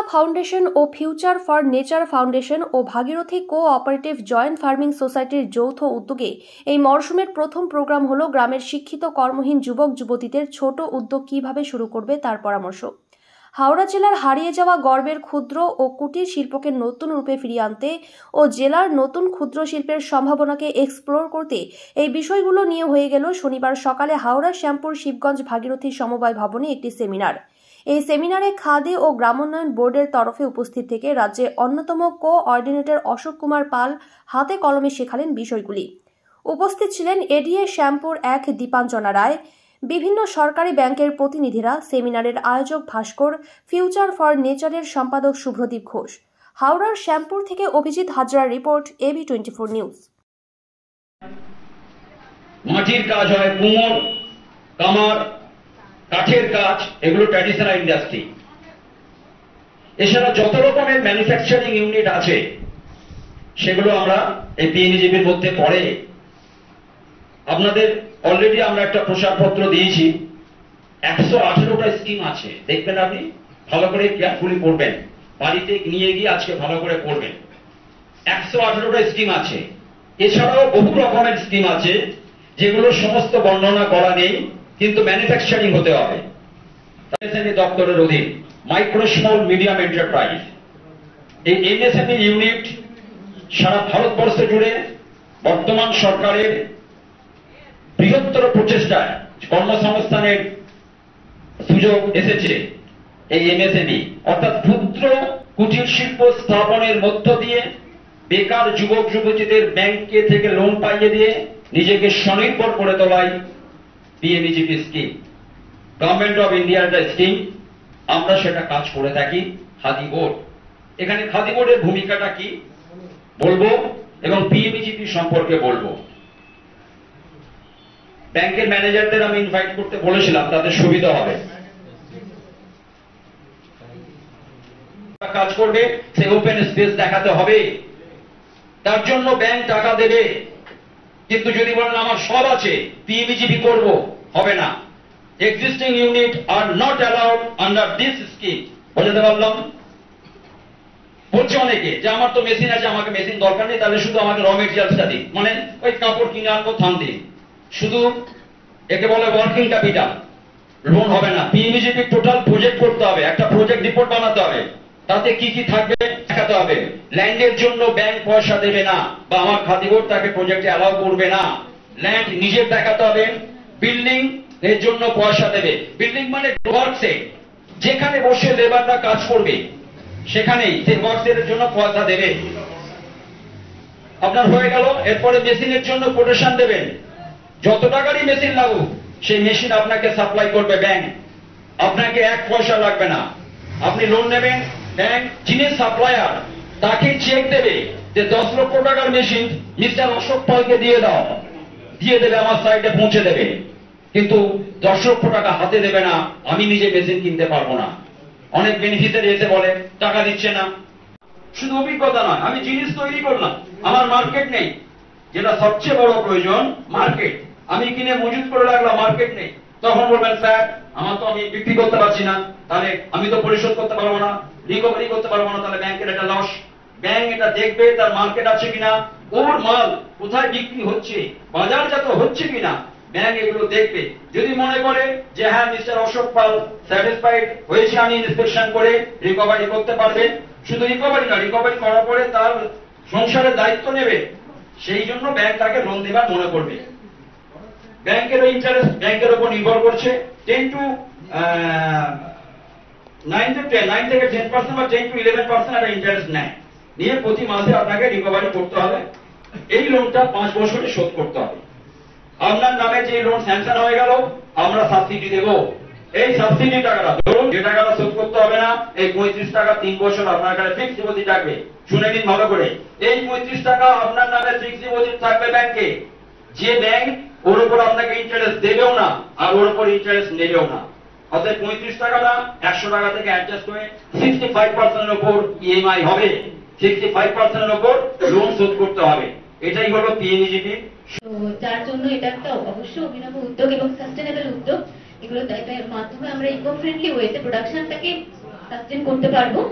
Foundation ও future for nature foundation ও Bhagirathi cooperative joint farming সোসাইটির যৌথ উদ্যোগে এই মরশুমের প্রথম প্রোগ্রাম হলো গ্রামের শিক্ষিত কর্মহীন যুবক যুবতীদের ছোট উদ্যোগ কিভাবে শুরু করবে তার পরামর্শ। হাওড়া জেলার হারিয়ে যাওয়া গর্বের ক্ষুদ্র ও কুটির শিল্পকে নতুন রূপে ফিরিয়ে আনতে ও জেলার নতুন ক্ষুদ্র শিল্পের সম্ভাবনাকে এক্সপ্লোর করতে এই বিষয়গুলো নিয়ে হয়ে গেল শনিবার সকালে হাওড়া শ্যামপুর শিবগঞ্জ ভাগীরথী সমবায় ভবনে একটি সেমিনার। এই সেমিনারে খাদি ও গ্রামোন্নয়ন বোর্ডের তরফে উপস্থিত থেকে রাজ্যের অন্যতম কোঅর্ডিনেটর অশোক কুমার পাল হাতে কলমে শেখালেন বিষয়গুলি। উপস্থিত ছিলেন এডিএ শ্যামপুর 1 দীপাঞ্জনা রায়, বিভিন্ন সরকারি ব্যাংকের প্রতিনিধিরা, সেমিনারের আয়োজক ভাস্কর, ফিউচার ফর নেচারের সম্পাদক শুভ্রদীপ ঘোষ। হাওড়ার শ্যামপুর থেকে অভিজিৎ হাজরার রিপোর্ট, AB24 নিউজ। মাটির কাজ হয়, কুমোর, কামার, কাঠের কাজ, এগুলো ট্র্যাডিশনাল ইন্ডাস্ট্রি। এছাড়া যত রকমের ম্যানুফ্যাকচারিং ইউনিট আছে সেগুলো আমরা এই পিএমইজিপির মধ্যে পড়ে। আপনাদের অলরেডি আমরা একটা প্রসারপত্র দিয়েছি, 118টা স্কিম আছে, দেখবেন আপনি ভালো করে কেয়ারফুলি পড়বেন, বাড়িতে নিয়ে গিয়ে আজকে ভালো করে পড়বেন। 118টা স্কিম আছে। এছাড়াও বহু রকমের স্কিম আছে যেগুলো সমস্ত বর্ণনা করা নেই, কিন্তু ম্যানুফ্যাকচারিং হতে হবে। এমএসএমই দপ্তরের অধীন মাইক্রো স্মল মিডিয়াম এন্টারপ্রাইজ, এই এমএসএমই ইউনিট সারা ভারতবর্ষ জুড়ে বর্তমান সরকারের বৃহত্তর প্রচেষ্টায় কর্মসংস্থানের সুযোগ এসেছে। এই এমএসএমই অর্থাৎ ক্ষুদ্র কুটির শিল্প স্থাপনের মধ্য দিয়ে বেকার যুবক যুবতীদের ব্যাংকে থেকে লোন পাইয়ে দিয়ে নিজেকে স্বনির্ভর করে তোলাই পিএমইজিপি স্কিম। গভর্নমেন্ট অফ ইন্ডিয়ার একটা স্কিম, আমরা সেটা কাজ করে থাকি। খাদি বোর্ড, এখানে খাদি বোর্ডের ভূমিকাটা কি বলবো এবং পিএমইজিপি সম্পর্কে বলবো। ব্যাংকের ম্যানেজারদের আমি ইনভাইট করতে বলেছিলাম, তাদের সুবিধা হবে। কাজ করবে, সে ওপেন স্পেস দেখাতে হবে, তার জন্য ব্যাংক টাকা দেবে। কিন্তু যদি বলেন আমার সব আছে, পিএমইজিপি করব, হবে না। Existing unit are not allowed under this scheme. বুঝতে পারলাম? বলছে অনেকে যে আমার তো মেশিন আছে, আমাকে মেশিন দরকার নেই, তাহলে শুধু আমাকে র মেটেরিয়ালসটা দিন, মানে ওই কাপড় কিনে আনবো, থান দিন, শুধু একে বলে ওয়ার্কিং ক্যাপিটাল। লোন হবে না। পিএমইজিপি টোটাল প্রজেক্ট করতে হবে, একটা প্রজেক্ট রিপোর্ট বানাতে হবে, তাতে কি কি থাকবে দেখাতে হবে। ল্যান্ডের জন্য ব্যাংক পয়সা দেবে না, বা আমার খাদি বোর্ড তাকে প্রজেক্টে অ্যালাউ করবে না। ল্যান্ড নিজের দেখাতে হবে। বিল্ডিং এর জন্য পয়সা দেবে। বিল্ডিং মানে ওয়ার্কসে, যেখানে বসে লেবাররা কাজ করবে সেখানেই সেই ওয়ার্কসের জন্য পয়সা দেবে। আপনার হয়ে গেল। এরপরে মেশিনের জন্য কোটেশন দেবেন, যত টাকারই মেশিন লাগুক সেই মেশিন আপনাকে সাপ্লাই করবে ব্যাংক, আপনাকে 1 পয়সা লাগবে না। আপনি লোন নেবেন, ব্যাংক যিনি সাপ্লায়ার তাকে চেক দেবে যে 10 লক্ষ টাকার মেশিন মিস্টার অশোক পালকে দিয়ে দাও, দিয়ে দেবে, আমার সাইডে পৌঁছে দেবে। কিন্তু 10 লক্ষ টাকা হাতে দেবে না, আমি নিজে মেশিন কিনতে পারবো না। অনেক বেনিফিশিয়ারি এসে বলে টাকা দিচ্ছে না। শুধু অভিজ্ঞতা নয়, আমি জিনিস তৈরি করলাম, আমার মার্কেট নেই। যেটা সবচেয়ে বড় প্রয়োজন, মার্কেট। আমি কিনে মজুত করে রাখলাম, মার্কেট নেই। তখন বলবেন স্যার আমার তো আমি বিক্রি করতে পারছি না, তাহলে আমি তো পরিশোধ করতে পারবো না, রিকভারি করতে পারবো না, তাহলে ব্যাংকের একটা লস। ব্যাংক এটা দেখবে তার মার্কেট আছে কিনা, ওর মাল কোথায় বিক্রি হচ্ছে, বাজারজাত হচ্ছে কিনা, ব্যাংক এগুলো দেখবে। যদি মনে করে যে হ্যাঁ মিস্টার অশোক পাল স্যাটিসফাইড হয়েছে, আমি ইন্সপেকশন করে রিকভারি করতে পারবে। শুধু রিকভারি না, রিকভারি করার পরে তার সংসারের দায়িত্ব নেবে, সেই জন্য ব্যাংক তাকে লোন দেবার মনে করবে। ব্যাংকের ইন্টারেস্ট ব্যাংকের উপর নির্ভর করছে 9 থেকে 10% বা 10 to 11% একটা ইন্টারেস্ট নেয়, নিয়ে প্রতি মাসে আপনাকে রিকভারি করতে হবে। এই লোনটা 5 বছরে শোধ করতে হবে। আপনার নামে যে লোন স্যাংশন হয়ে গেল, আমরা সাবসিডি দেব। এই সাবসিডি টাকাটা ধরুন, যে টাকাটা শোধ করতে হবে না, এই 35 টাকা 3 বছর আপনার কাছে ফিক্সড ডিপোজিট থাকবে। শুনে নিন ভালো করে, এই 35 টাকা আপনার নামে ফিক্সড ডিপোজিট থাকবে ব্যাংকে। যে ব্যাংক ওর উপর আপনাকে ইন্টারেস্ট দেবেও না আর ওর উপর ইন্টারেস্ট নেবেও না। অর্থাৎ 35 টাকাটা 100 টাকা থেকে অ্যাডজাস্ট হয়ে 65% এর উপর ইএমআই হবে, 65% এর উপর লোন শোধ করতে হবে। এটাই হলো পিএমইজিপি। তো যার জন্য এটা একটা অবশ্যই অভিনব উদ্যোগ এবং সাস্টেনেবল উদ্যোগ। এগুলো এর মাধ্যমে আমরা ইকো ফ্রেন্ডলি ওয়েতে প্রোডাকশনটাকে সাস্টেন করতে পারবো।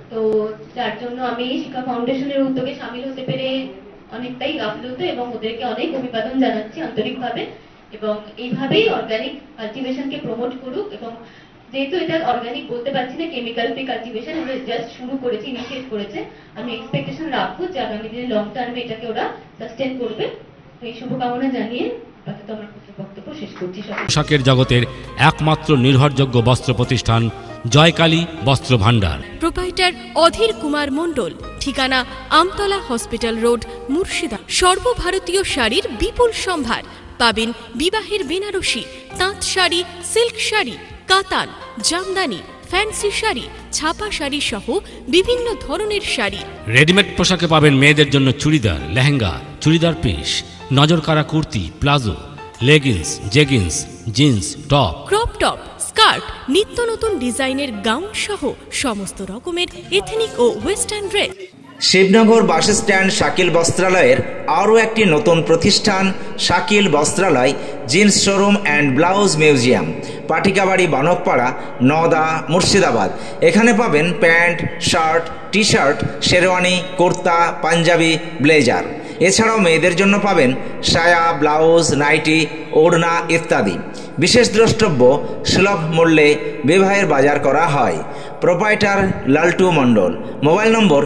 তো যার জন্য আমি শিক্ষা ফাউন্ডেশনের উদ্যোগে সামিল হতে পেরে অনেকটাই আপ্লুত এবং ওদেরকে অনেক অভিবাদন জানাচ্ছি আন্তরিকভাবে। এবং এইভাবেই অর্গানিক কালটিভেশনকে প্রমোট করুক। এবং যেহেতু এটা অর্গানিক বলতে পারছি না, কেমিক্যাল ফ্রি কালটিভেশন আমরা জাস্ট শুরু করেছি, ইনিশিয়েট করেছে, আমি এক্সপেকটেশন রাখবো যে আগামী দিনে লং টার্মে এটাকে ওরা সাস্টেন করবে। তো এই শুভকামনা জানিয়ে আপাতত আমার বক্তব্য শেষ করছি। পোশাকের জগতের একমাত্র নির্ভরযোগ্য বস্ত্র প্রতিষ্ঠান জয়কালী বস্ত্র ভাণ্ডার। প্রোপাইটার অধীর কুমার মণ্ডল, ঠিকানা আমতলা হসপিটাল রোড, মুর্শিদাবাদ। সর্বভারতীয় শাড়ির বিপুল সম্ভার পাবেন। বিবাহের বেনারসি, তাঁত শাড়ি, সিল্ক শাড়ি, কাতান, জামদানি, ফ্যান্সি শাড়ি, ছাপা শাড়ি সহ বিভিন্ন ধরনের শাড়ি। রেডিমেড পোশাকে পাবেন মেয়েদের জন্য চুড়িদার, লেহেঙ্গা, চুড়িদার পিস, নজরকাড়া kurti, palazzo, leggings, jeggings, jeans, top, crop top, skirt, নিত্য নতুন ডিজাইনের গাউন সহ সমস্ত রকমের এথনিক ও western dress. Shibnagar bus stand Shakil বস্ত্রালয়ের আরও একটি নতুন প্রতিষ্ঠান Shakil Bastralay jeans showroom and blouse museum, Patikabari, Banakpara, Nowda, Murshidabad. এখানে পাবেন pant, shirt, T shirt, sherwani, kurta, panjabi, blazer. এছাড়াও মেয়েদের জন্য পাবেন সায়া, ব্লাউজ, নাইটি, ওড়না ইত্যাদি। বিশেষ দ্রষ্টব্য, সুলভ মূল্যে বিবাহের বাজার করা হয়। প্রোপাইটার লালটু মণ্ডল। মোবাইল নম্বর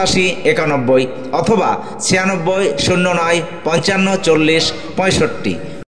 9609048791 অথবা 9609554065।